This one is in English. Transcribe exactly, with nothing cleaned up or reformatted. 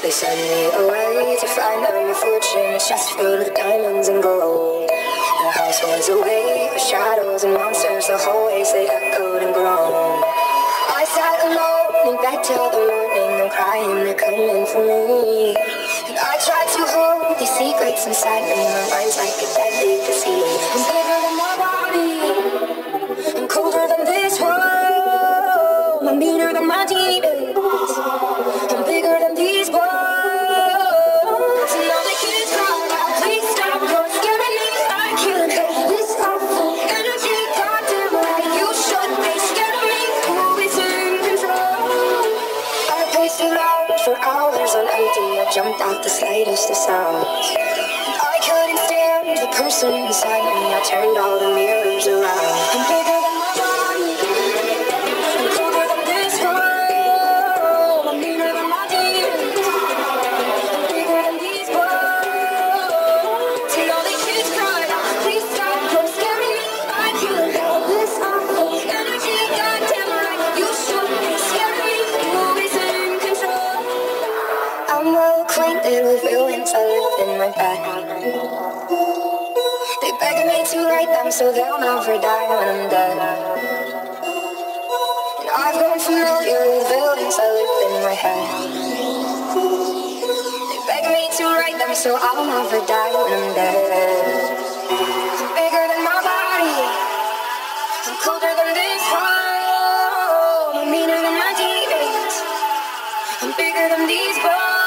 They send me away to find out my fortune. It's just filled with diamonds and gold. The house was awake with shadows and monsters. The hallways, they echoed and groaned. I sat alone in bed till the morning. I'm crying, they're coming for me. And I tried to hold these secrets inside me. My mind's like a deadly disease. I'm bigger than my body. I'm colder than this world. I'm meaner than my demons. I'm bigger than these walls. And all the kids cry out, please stop, you're scaring me. I can't help this awful energy. Goddamn right, you should be scared of me. Who is in control? I paced around for hours on empty. I jumped out the slightest of sounds. I couldn't stand the person inside me. I turned all the mirrors around. I'm bigger than my body. I'm colder than this world. I'm meaner than my demons. I'm bigger than these walls. And all the kids cry out, please stop, you're scaring me. I can't help this awful energy. Goddamn right, you should be scared of me. Who is in control? I'm well acquainted with villains. I live in my bed. They beg me to write them so they'll never die when I'm dead. And I've grown familiar with villains that live in my head. They beg me to write them so I'll never die when I'm dead. I'm bigger than my body. I'm colder than this world. I'm meaner than my demons. I'm bigger than these walls.